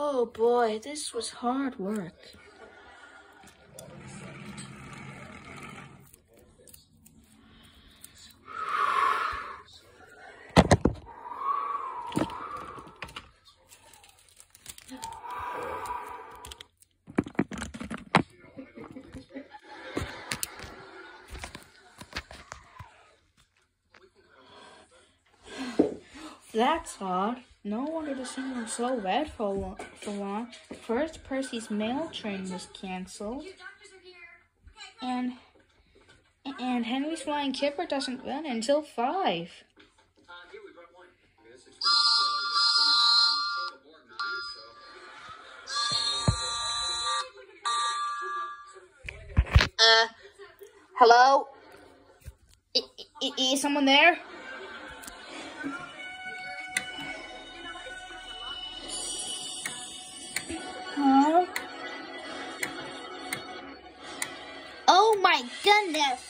Oh boy, this was hard work. That's odd. No wonder the scene was so red for long. First, Percy's mail train was canceled, and Henry's flying kipper doesn't run until 5. Hello? Is someone there? Huh? Oh my goodness!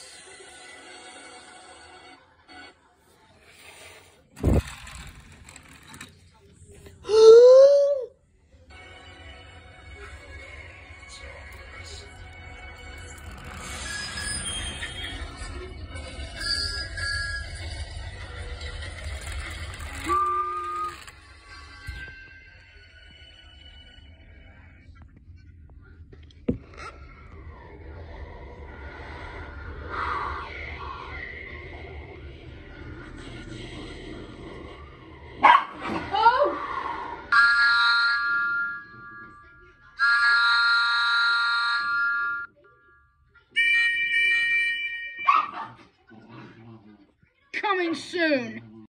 Coming soon.